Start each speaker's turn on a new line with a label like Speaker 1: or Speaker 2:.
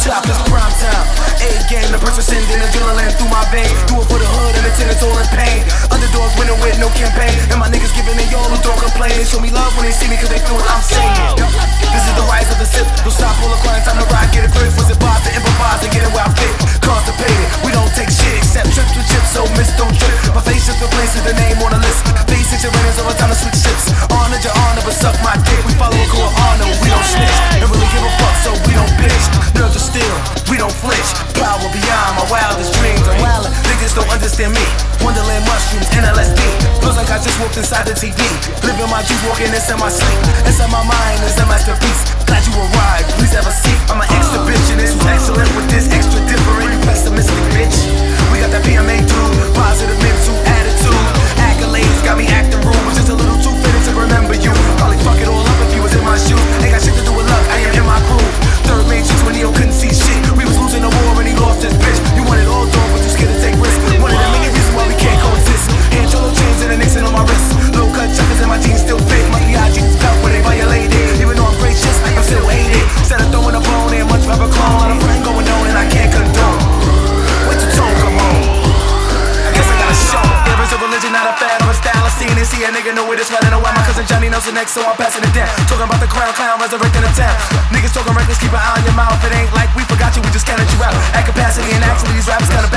Speaker 1: shop, it's prime time. A-game, the person sending adrenaline through my veins. Do it for the hood and the tenants all in pain. Underdogs winning with no campaign. And my niggas giving it all who don't complain. They show me love when they see me cause they feel what I'm saying. This is the rise of the sip. Don't stop, pull a client, time to ride, get a grip. Was it boss to improvise and get it where I fit? Constipated, we don't take shit except trips with chips, so miss don't trip. My face just replaces the name on the list. Face situations over time to switch ships. Honored your honor, but suck my dick. We follow a core honor, we don't snitch. And really give a fuck, so we don't bitch. Nerves are still, we don't flinch. Power beyond my wildest dreams. I'm wildin', niggas don't understand me. Wonderland mushrooms and LSD. Feels like I just walked inside the TV. Living my dreams, walking inside my sleep. Inside my mind is a masterpiece. Glad you arrived, please have a seat. I'm an exhibitionist who's excellent with this extra different. Pessimistic bitch. We got that PMA dude, positive mental attitude. Accolades got me acting rude, but just a little too fitted to remember you. Probably fuck it all up if you was in my shoes. Ain't got shit to do with luck, I am in my groove. Third main chicks when Neo couldn't see shit. We was losing the war and he lost his bitch. You wanted all dog, but you scared to take risks. One of the many reasons why we can't coexist. Hand cholo chains and a Nixon on my wrist. Low cut chuckers and my jeans still fit. My PIG felt when they violated. Even though I'm gracious, I'm still hated. Instead of throwing a bone, ain't much of a clone. Lot of friend going on and I can't condone. Wait till tone come on. I guess I gotta show. There is a religion, not a fad or a style. I see and see a nigga know where this running away. My cousin Johnny knows the next, so I'm passing it down. Talking about the crown clown resurrecting the town. Niggas talking reckless, keep an eye on your mouth. It ain't like we forgot you, we just counted you out. At capacity and actually these rappers kinda